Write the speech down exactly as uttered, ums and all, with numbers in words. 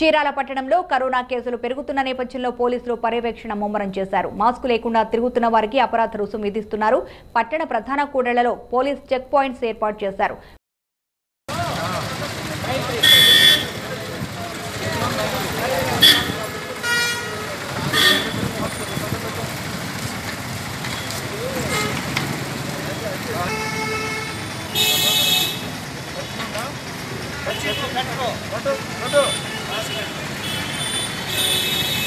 చీరాల పట్టణంలో కరోనా కేసులు పెరుగుతున్న నేపథ్యంలో పోలీసులు పర్యవేక్షణ ముమ్మరం చేశారు. మాస్క్ లేకుండా తిరుగుతున్న వారికి అపరాధ రుసుము విధిస్తున్నారు. పట్టణ ప్రధాన కూడళ్లలో పోలీస్ చెక్ పాయింట్స్ ఏర్పాటు చేశారు. Let's go. Let's go.